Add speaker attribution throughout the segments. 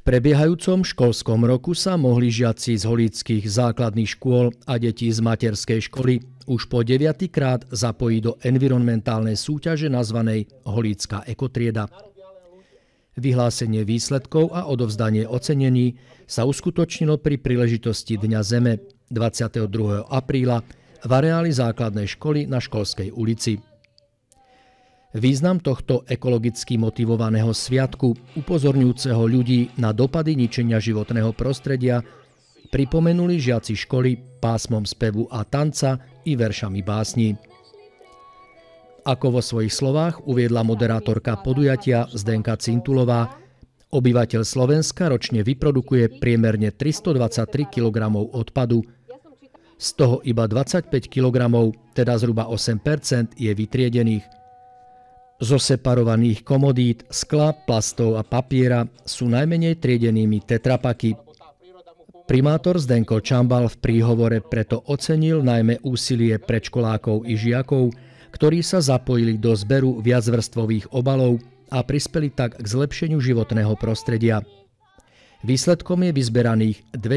Speaker 1: prebiehajúcom školskom roku sa mohli žiaci z holíckych základných škôl a detí z materskej školy už po 9. krát zapojiť do environmentálnej súťaže nazvanej Holícka ekotrieda. Vyhlásenie výsledkov a odovzdanie ocenení sa uskutočnilo pri príležitosti Dňa Zeme 22. apríla v areáli základnej školy na Školskej ulici. Význam tohto ekologicky motivovaného sviatku, upozorňujúceho ľudí na dopady ničenia životného prostredia, pripomenuli žiaci školy pásmom spevu a tanca i veršami básní. Ako vo svojich slovách uviedla moderátorka podujatia Zdenka Cintulová, obyvateľ Slovenska ročne vyprodukuje priemerne 323 kg odpadu, z toho iba 25 kg, teda zhruba 8%, je vytriedených. Zo separovaných komodít, skla, plastov a papiera sú najmenej triedenými tetrapaky. Primátor Zdenko Čambal v príhovore preto ocenil najmä úsilie predškolákov i žiakov, ktorí sa zapojili do zberu viacvrstvových obalov a prispeli tak k zlepšeniu životného prostredia. Výsledkom je vyzberaných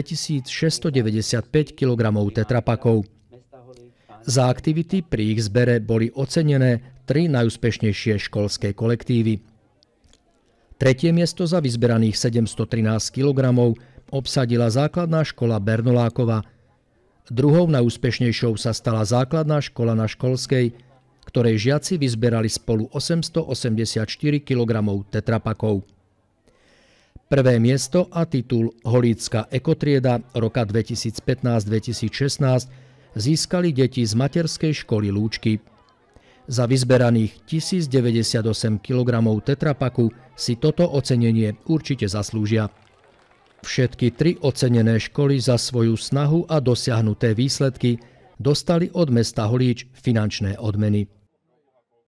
Speaker 1: 2695 kg tetrapakov. Za aktivity pri ich zbere boli ocenené 3 najúspešnejšie školské kolektívy. Tretie miesto za vyzberaných 713 kg obsadila základná škola Bernolákova. Druhou najúspešnejšou sa stala základná škola na Školskej, ktorej žiaci vyzberali spolu 884 kg tetrapakov. Prvé miesto a titul Holícka ekotrieda roka 2015-2016 získali deti z materskej školy Lúčky. Za vyzberaných 1098 kg tetrapaku si toto ocenenie určite zaslúžia. Všetky 3 ocenené školy za svoju snahu a dosiahnuté výsledky dostali od mesta Holíč finančné odmeny.